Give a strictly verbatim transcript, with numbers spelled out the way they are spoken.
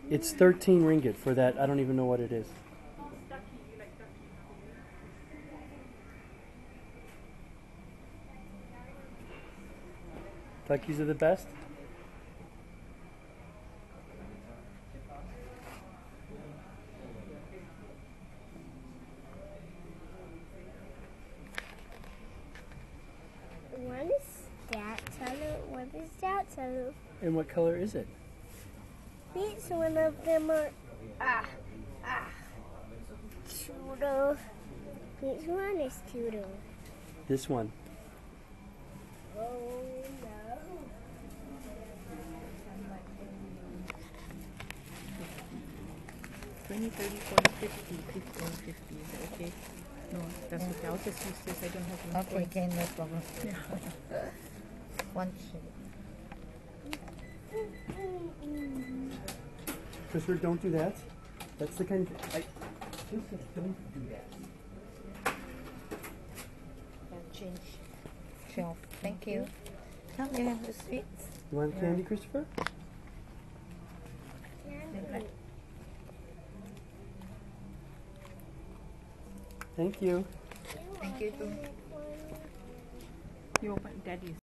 It's thirteen ringgit for that. I don't even know what it is. Takis are the best? What is that color? What is that color? And what color is it? Each one of them are ah ah Tudor. Which one is Tudor? This one. Oh no. twenty, thirty, forty, fifty, fifty, and fifty. Is that okay? No, that's okay. I'll just use this. I don't have enough Okay, points. can, no problem. Yeah. One shade. Christopher, don't do that. That's the kind of... I, Christopher, don't do that. I'll change shelf. Thank you. Now you have the sweets. You want candy, Christopher? Thank you. Thank you too. You open Daddy's.